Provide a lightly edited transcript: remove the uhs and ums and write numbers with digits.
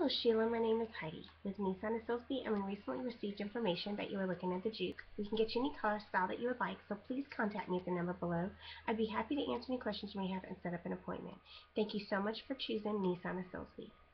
Hello Sheila, my name is Heidi with Nissan of Silsby, and we recently received information that you are looking at the Juke. We can get you any car style that you would like, so please contact me at the number below. I'd be happy to answer any questions you may have and set up an appointment. Thank you so much for choosing Nissan of Silsby.